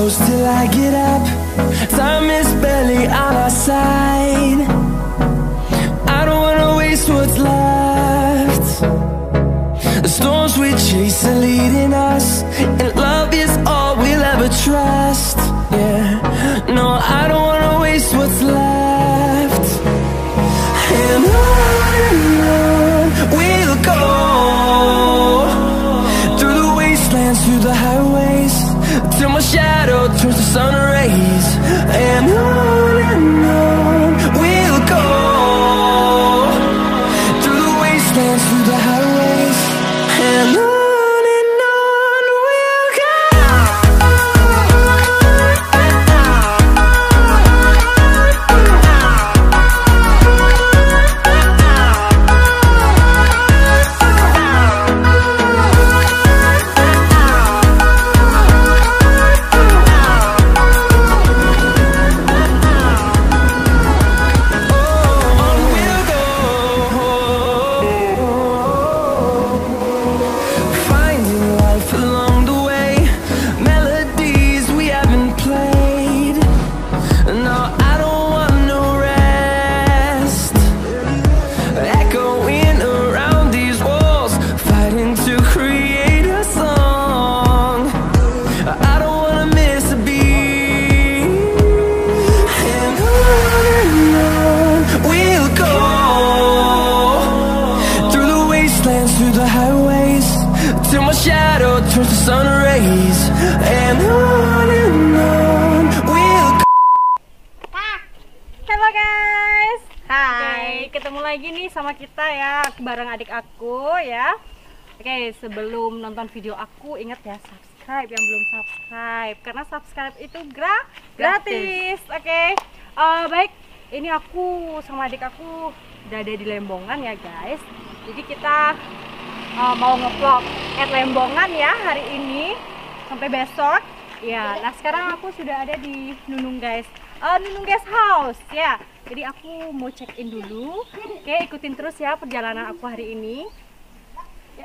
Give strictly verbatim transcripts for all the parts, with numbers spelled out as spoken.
close till I get up. Time is barely on our side. I don't wanna waste what's left. The storms we chase are leading us, and love is all we'll ever trust. Yeah, no, I don't wanna waste what's left. And on and on we'll go, through the wastelands, through the highways, till my shadow turns to sun rays. And on and on we'll go, through the wastelands, through the highways, and on. Through the highways, till my shadow turns to sun rays, and on and on we'll go. Halo guys, hai, ketemu lagi nih sama kita ya, bareng adik aku ya. Oke, sebelum nonton video aku, ingat ya subscribe yang belum subscribe, karena subscribe itu gra gratis. Oke, uh, baik, ini aku sama adik aku udah ada di Lembongan ya guys. Jadi kita uh, mau ngevlog at Lembongan ya hari ini sampai besok. Ya, nah sekarang aku sudah ada di Nunung guys, uh, Nunung Guest House ya. Jadi aku mau check in dulu. Oke, ikutin terus ya perjalanan aku hari ini. Ya.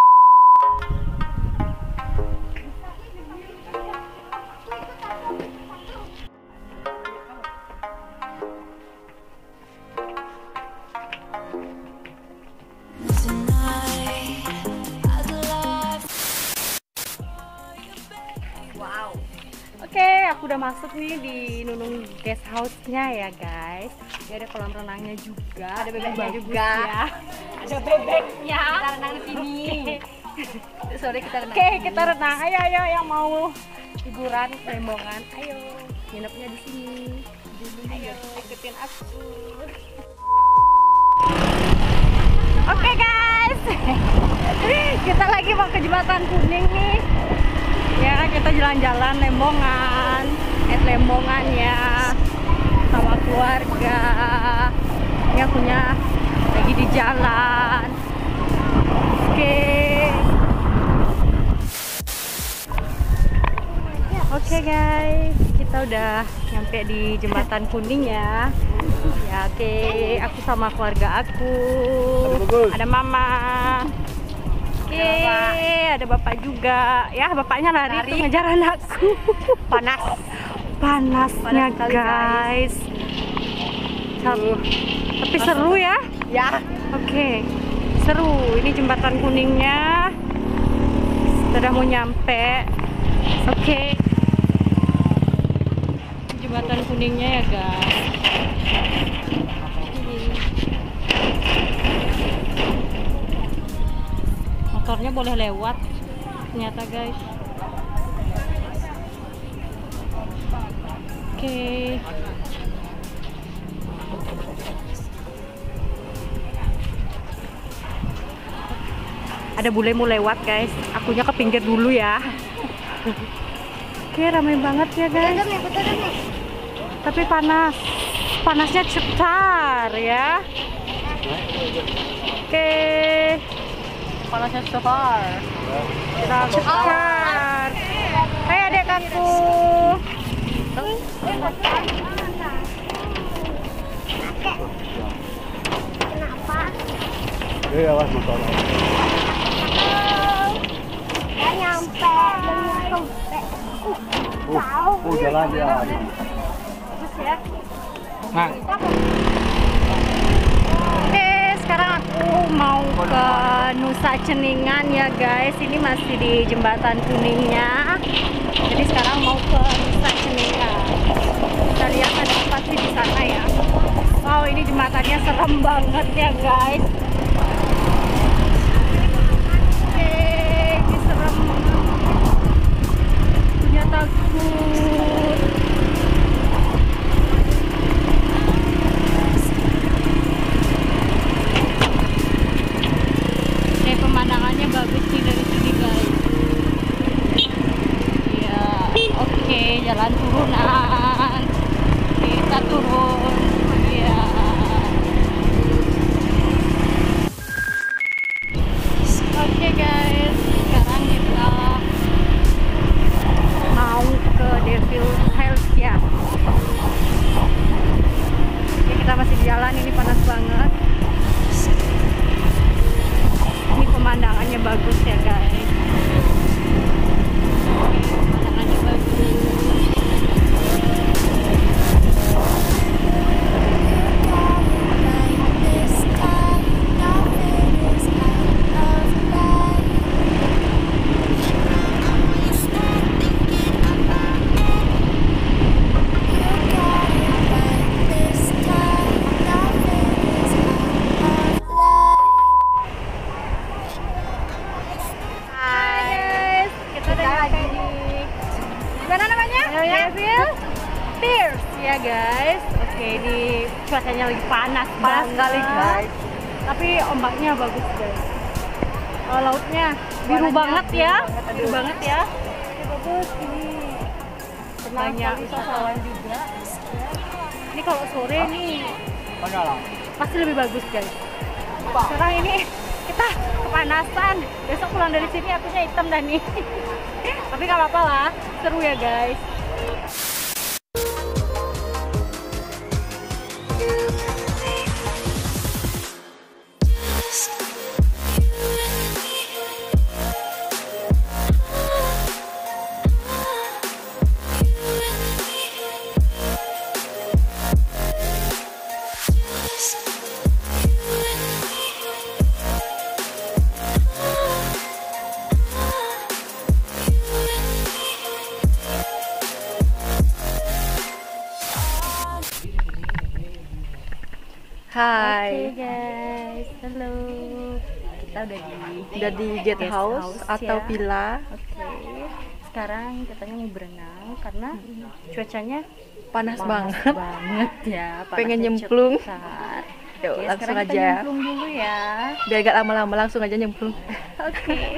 Oke, aku udah masuk nih di Nunung Guest House-nya ya guys. Ya, ada kolam renangnya juga, ada bebeknya juga. Ya. Ada bebeknya. Kita renang di sini. Sorry, kita renang. Oke, kita renang. Ayo, ayo yang mau hiburan Lembongan. Ayo, nginepnya di sini. Ayo, ikutin aku. Oke guys, kita lagi mau ke Jembatan Kuning nih. Ya, kita jalan-jalan Lembongan, at Lembongan ya, sama keluarga. Ini akunya lagi di jalan. Oke, oke guys, kita udah nyampe di Jembatan Kuning ya. Ya, oke, aku sama keluarga aku. Ada mama. Oke, ada bapak juga. Ya, bapaknya lari, lari. Tuh ngejar anakku. Panas. Panasnya Panas guys. Seru. Tapi seru ya? Ya. Oke. Seru. Ini Jembatan Kuningnya. Sudah mau nyampe. Oke. Jembatan Kuningnya ya guys. Motornya boleh lewat ternyata guys. Oke, ada bule mau lewat guys, akunya ke pinggir dulu ya. Oke, ramai banget ya guys, tapi panas, panasnya cetar ya. Oke, panasnya cetar. Kita cetar. Hai adik aku. Kenapa? Eh, awas motor. Udah nyampe, belum nyampe. Uh, jauh. Oh, jalan ya. Bagus ya. Nah, Oke, sekarang aku mau ke Nusa Ceningan ya guys. Ini masih di Jembatan Kuningnya. Jadi sekarang mau ke Nusa Ceningan. Kita lihat ada apa sih di sana ya. Wow, ini jembatannya serem banget ya guys. Oke, ini serem. Punya takut. Oke, pemandangannya bagus sih dari sini guys. Ya, oke, jalan turunan. Kita turun. Ya. Oke guys, sekarang kita mau ke Devil Hills ya. Oke, kita masih di jalan, ini panas banget. Ini pemandangannya bagus ya guys. Pemandangannya bagus. Ya guys, oke, ini cuacanya lagi panas, panas sekali guys. Tapi ombaknya bagus guys. Oh, lautnya biru banget ya, biru banget ya. Bagus ini. Banyak wisatawan juga. Ini kalau sore nih pasti lebih bagus guys. Sekarang ini kita kepanasan. Besok pulang dari sini akunya hitam dah nih. Tapi nggak apa-apa lah, seru ya guys. Hai. Oke guys, halo. Kita udah di Udah di guest guest house, house, atau ya. villa. Oke. Sekarang katanya mau berenang karena cuacanya Panas, panas banget. banget ya. Pengen panasnya nyemplung. cepat. Yuk, Oke, langsung sekarang kita aja. nyemplung dulu ya. Biar gak lama-lama, langsung aja nyemplung. Oke.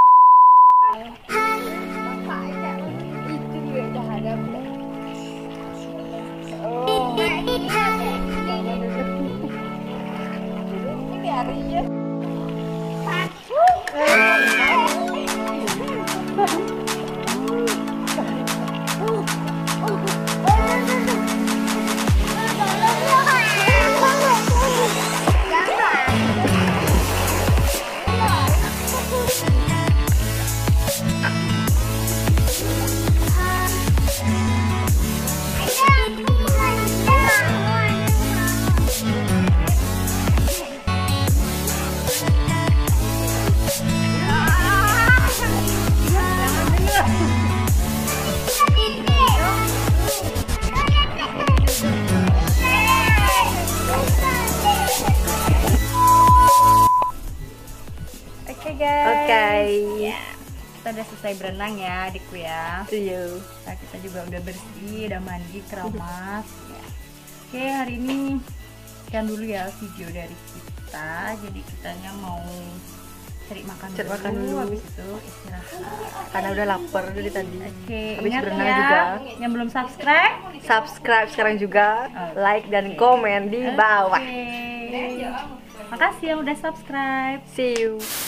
Oke guys. Oke. Kita udah selesai berenang ya adikku ya. See you. Nah, kita juga udah bersih, udah mandi, keramas ya. Oke, hari ini sekian dulu ya video dari kita. Jadi kitanya mau cari makan Cari dulu, makan dulu. habis itu istirahat. Karena udah lapar dari tadi. Oke, Habis ingat berenang ya, juga. yang belum subscribe, Subscribe sekarang juga, Oke. like dan komen di bawah. Oke. Makasih yang udah subscribe. See you.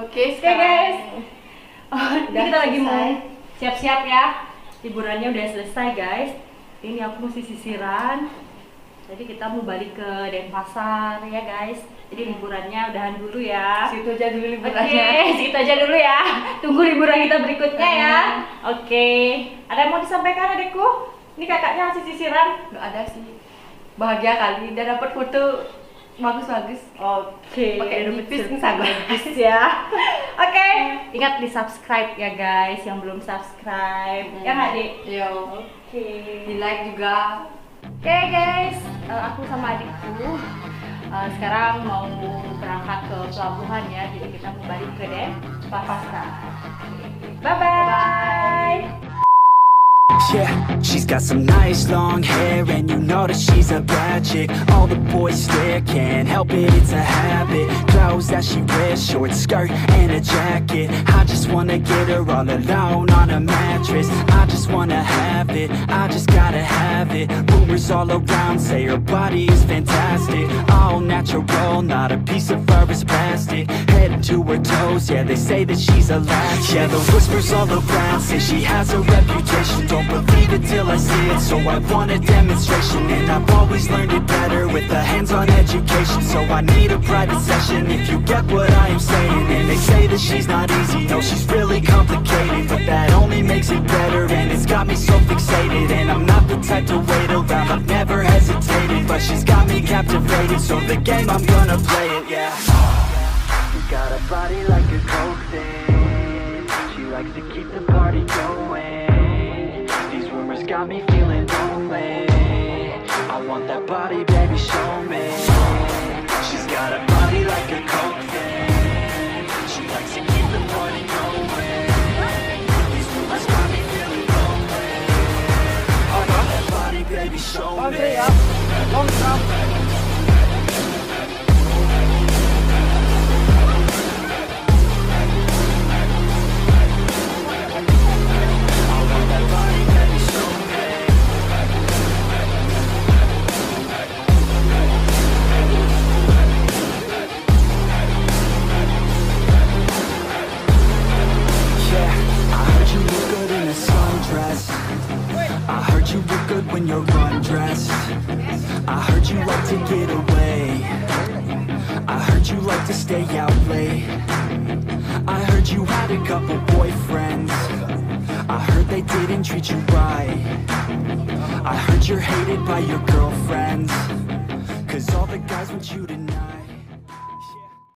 Oke, Oke guys, oh, ini Udah kita lagi mau selesai. siap-siap ya. Liburannya udah selesai guys. Ini aku mesti sisiran. Jadi kita mau balik ke Denpasar ya guys. Jadi liburannya udahan dulu ya. Situ aja dulu Oke, liburannya. segitu aja dulu ya. Tunggu liburan kita berikutnya ya. Oke, ada yang mau disampaikan adekku? Ini kakaknya hasil sisiran. Nggak ada sih. Bahagia kali, udah dapat foto bagus-bagus. Oke, Pakai udah nipis betul- misalnya. bagus ya. Oke, ingat di subscribe ya guys yang belum subscribe. Ya nggak Dik? Yo. Oke. Di like juga. Oke guys, eh, aku sama adikku eh, sekarang mau berangkat ke pelabuhan ya. Jadi kita mau balik ke Denpasar. Bye bye. Yeah, she's got some nice long hair, and you know that she's a bad chick. All the boys stare, can't help it, it's a habit. Clothes that she wears, short skirt and a jacket. I just wanna get her all alone on a mattress. I just wanna have it, I just gotta have it. Rumors all around say her body is fantastic. All natural, not a piece of fur is plastic. Head to her toes, yeah, they say that she's a latch. Yeah, the whispers all around say she has a reputation. Don't believe it till I see it, so I want a demonstration. And I've always learned it better with a hands-on education. So I need a private session if you get what I am saying. And they say that she's not easy, no, she's really complicated. But that only makes it better, and it's got me so fixated. And I'm not the type to wait around, I've never hesitated. But she's got me captivated, so the game, I'm gonna play it, yeah. You got a body like a coke thing. She likes to keep the party going. These rumors got me feeling lonely. I want that body, baby, show me. She's got a body like a coke thing. She likes to keep the party going. These rumors got me feeling lonely. I want that body, baby, show me. I heard you look good when you're undressed. I heard you like to get away. I heard you like to stay out late. I heard you had a couple boyfriends. I heard they didn't treat you right. I heard you're hated by your girlfriends, 'cause all the guys want you tonight.